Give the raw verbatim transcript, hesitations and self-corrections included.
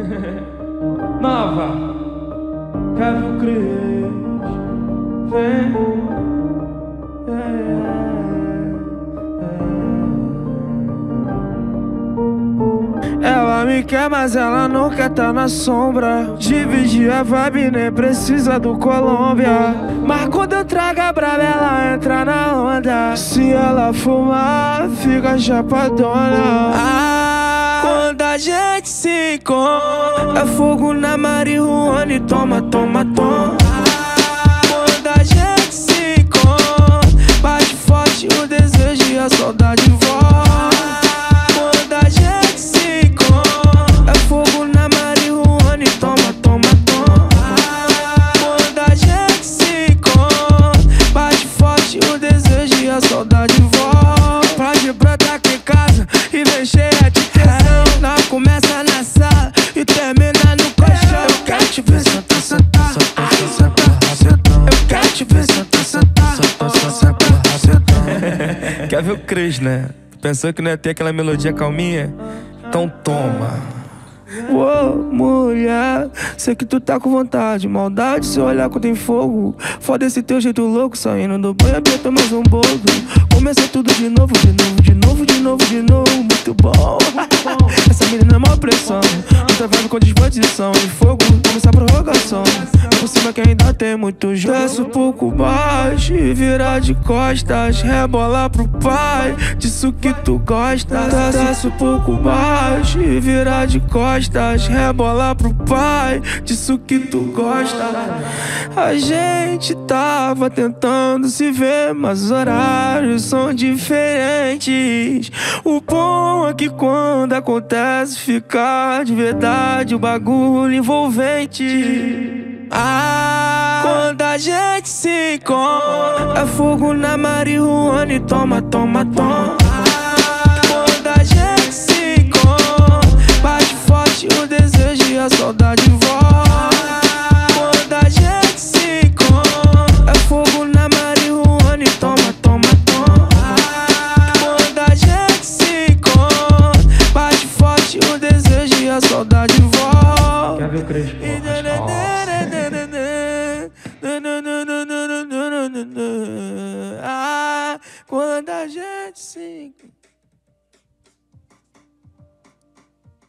Nova Kevin Cris, vem. Ela me quer, mas ela não quer tá na sombra. Dividir a vibe, nem precisa do Colômbia. Mas quando eu trago a brava, ela entra na onda. Se ela fumar, fica chapadona. Ah, quando a gente se encontra, é fogo na marihuana e toma, toma, toma. Ah, quando a gente se encontra, bate forte o desejo e a saudade volta. A saudade volta. Pode brotar aqui em casa e vem cheia de tesão. Nós começa na sala e termina no colchão. Eu quero te ver sentar, sentar, sentar, sentar. Eu quero te ver sentar, sentar, sentar, sentar. Quer ver o Cris, né? Pensou que não ia ter aquela melodia calminha? Então toma. Ô, mulher, sei que tu tá com vontade. Maldade, se olhar quando tem fogo. Foda esse teu jeito louco, saindo do banho, aperta mais um bolo. Começa tudo de novo, de novo, de novo, de novo, de novo. Muito bom. Essa menina é mó pressão, muita vibe com disposição. De fogo, começa a prorrogação. Por cima que ainda tem muito jogo. Desce um pouco baixo e virar de costas. Rebola pro pai, disso que tu gosta. Desce um pouco baixo e virar de costas. Rebola pro pai, disso que tu gosta. A gente tava tentando se ver, mas os horários são diferentes. O bom é que quando acontece fica de verdade o bagulho envolvente. Ah, quando a gente se encontra, é fogo na marihuana e toma, toma, toma.